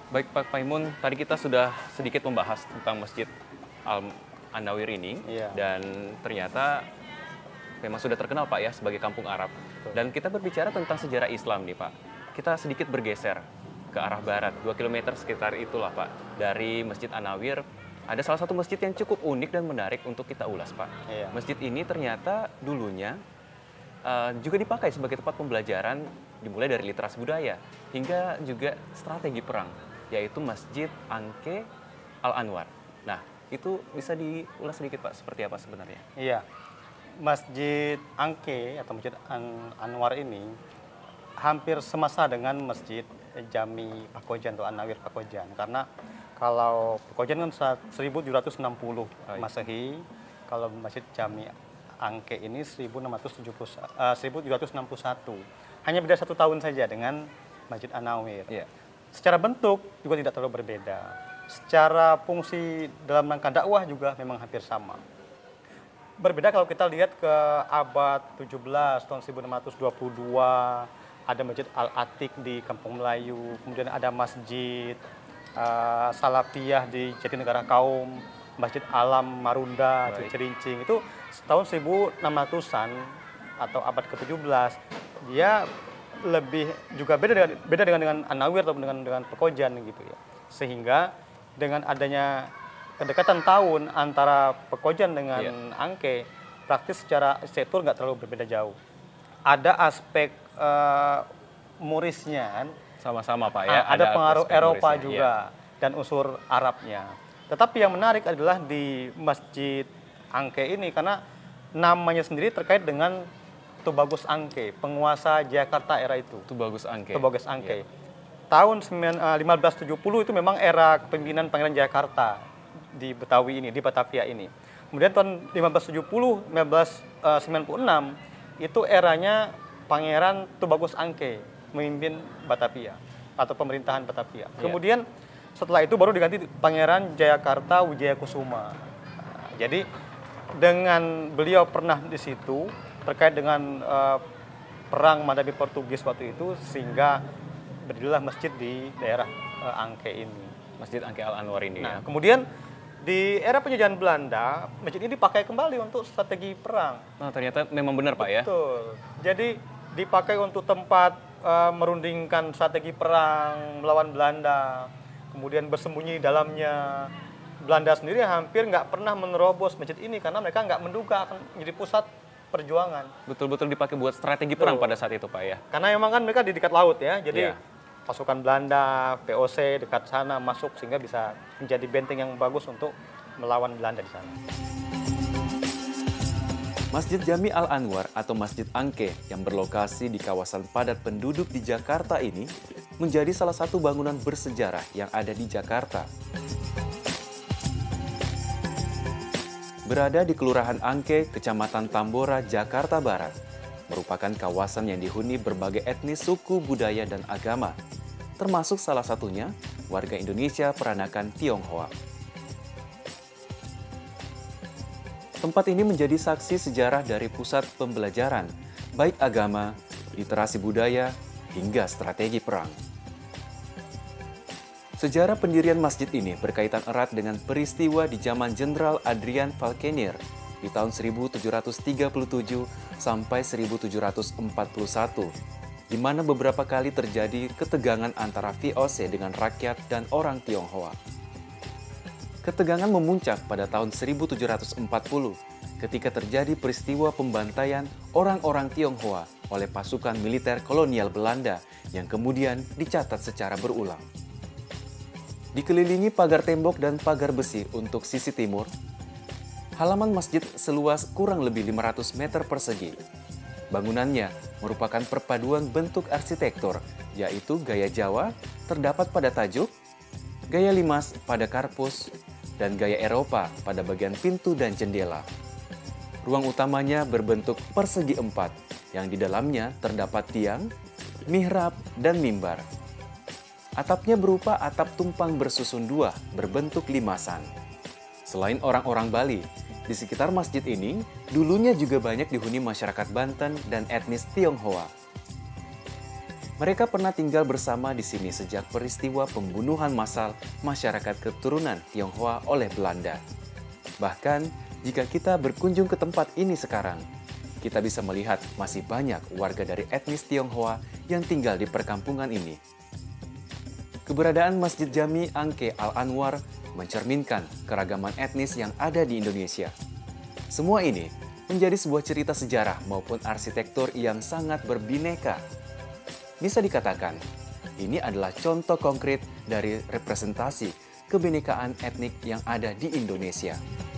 Baik Pak Paimun, tadi kita sudah sedikit membahas tentang Masjid Al-An-Nawir ini, Iya. dan ternyata memang sudah terkenal Pak ya sebagai kampung Arab. Dan kita berbicara tentang sejarah Islam nih Pak. Kita sedikit bergeser ke arah barat, 2 km sekitar itulah Pak. Dari Masjid An-Nawir, ada salah satu masjid yang cukup unik dan menarik untuk kita ulas Pak. Iya. Masjid ini ternyata dulunya juga dipakai sebagai tempat pembelajaran dimulai dari literasi budaya hingga juga strategi perang, yaitu Masjid Angke Al-Anwar. Nah, itu bisa diulas sedikit Pak, seperti apa sebenarnya? Iya. Masjid Angke atau Masjid Anwar ini hampir semasa dengan Masjid Jami Pakojan atau An-Nawir Pakojan. Karena kalau Pakojan kan 1760 Masehi, kalau Masjid Jami Angke ini 1761. Hanya beda 1 tahun saja dengan Masjid An-Nawir. Iya. Secara bentuk juga tidak terlalu berbeda. Secara fungsi dalam rangka dakwah juga memang hampir sama. Berbeda kalau kita lihat ke abad 17, tahun 1622, ada Masjid Al-Atiq di Kampung Melayu, kemudian ada Masjid Salafiyah di Jatinegara Kaum, Masjid Alam Marunda di Cilincing. Itu tahun 1600-an atau abad ke-17. Dia lebih juga beda dengan An-Nawir atau dengan Pekojan gitu ya. Sehingga dengan adanya kedekatan tahun antara Pekojan dengan Angke, praktis secara arsitektur nggak terlalu berbeda jauh. Ada aspek murisnya kan, Sama-sama Pak ya. ada pengaruh aspek Eropa murisnya, juga dan unsur Arabnya. Tetapi yang menarik adalah di Masjid Angke ini karena namanya sendiri terkait dengan Tubagus Angke, penguasa Jakarta era itu. Itu bagus Angke. Tubagus Angke. Tahun 1570 itu memang era kepemimpinan Pangeran Jakarta di Betawi ini, di Batavia ini. Kemudian tahun 1570, 1596 itu eranya Pangeran Tubagus Angke memimpin Batavia atau pemerintahan Batavia. Kemudian setelah itu baru diganti Pangeran Jayakarta Wijayakusuma. Jadi dengan beliau pernah di situ terkait dengan perang Madabi Portugis waktu itu, sehingga berdirilah masjid di daerah Angke ini. Masjid Angke Al-Anwar ini Nah, ya. kemudian di era penjajahan Belanda, masjid ini dipakai kembali untuk strategi perang. Nah, ternyata memang benar Pak ya. Betul. Jadi dipakai untuk tempat merundingkan strategi perang melawan Belanda. Kemudian bersembunyi di dalamnya. Belanda sendiri hampir nggak pernah menerobos masjid ini karena mereka nggak menduga akan menjadi pusat perjuangan. Betul-betul dipakai buat strategi perang pada saat itu Pak ya. Karena memang kan mereka di dekat laut ya, jadi Iya. pasukan Belanda, VOC dekat sana masuk sehingga bisa menjadi benteng yang bagus untuk melawan Belanda di sana. Masjid Jami Al-Anwar atau Masjid Angke yang berlokasi di kawasan padat penduduk di Jakarta ini menjadi salah satu bangunan bersejarah yang ada di Jakarta. Berada di Kelurahan Angke, Kecamatan Tambora, Jakarta Barat, merupakan kawasan yang dihuni berbagai etnis, suku, budaya, dan agama, termasuk salah satunya warga Indonesia peranakan Tionghoa. Tempat ini menjadi saksi sejarah dari pusat pembelajaran, baik agama, literasi budaya, hingga strategi perang. Sejarah pendirian masjid ini berkaitan erat dengan peristiwa di zaman Jenderal Adrian Falkenir di tahun 1737 sampai 1741, di mana beberapa kali terjadi ketegangan antara VOC dengan rakyat dan orang Tionghoa. Ketegangan memuncak pada tahun 1740 ketika terjadi peristiwa pembantaian orang-orang Tionghoa oleh pasukan militer kolonial Belanda yang kemudian dicatat secara berulang. Dikelilingi pagar tembok dan pagar besi untuk sisi timur, halaman masjid seluas kurang lebih 500 meter persegi. Bangunannya merupakan perpaduan bentuk arsitektur, yaitu gaya Jawa terdapat pada tajuk, gaya limas pada karpus, dan gaya Eropa pada bagian pintu dan jendela. Ruang utamanya berbentuk persegi 4, yang di dalamnya terdapat tiang, mihrab, dan mimbar. Atapnya berupa atap tumpang bersusun 2 berbentuk limasan. Selain orang-orang Bali, di sekitar masjid ini dulunya juga banyak dihuni masyarakat Banten dan etnis Tionghoa. Mereka pernah tinggal bersama di sini sejak peristiwa pembunuhan massal masyarakat keturunan Tionghoa oleh Belanda. Bahkan, jika kita berkunjung ke tempat ini sekarang, kita bisa melihat masih banyak warga dari etnis Tionghoa yang tinggal di perkampungan ini. Keberadaan Masjid Jami Angke Al-Anwar mencerminkan keragaman etnis yang ada di Indonesia. Semua ini menjadi sebuah cerita sejarah maupun arsitektur yang sangat berbineka. Bisa dikatakan, ini adalah contoh konkret dari representasi kebinekaan etnik yang ada di Indonesia.